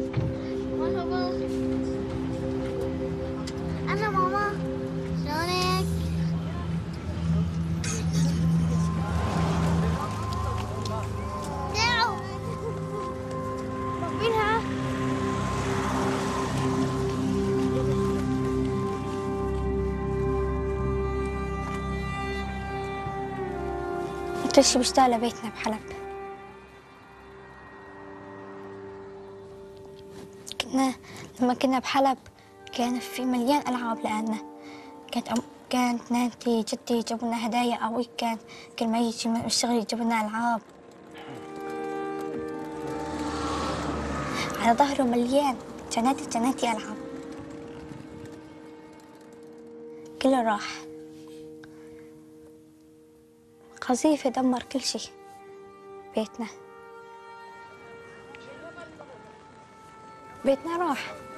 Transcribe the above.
مرحبا. أنا ماما. شلونك؟ تعوا. طبينها. كل شي بيشتاق لبيتنا بحلب. لما كنا بحلب كان في مليان ألعاب لأننا. كانت نانتي جدي يجيبوا لنا هدايا، أبوي كان كل ما يجي من الشغل يجيب لنا ألعاب. على ظهره مليان جناتي ألعاب. كله راح. قذيفة دمر كل شي بيتنا راح.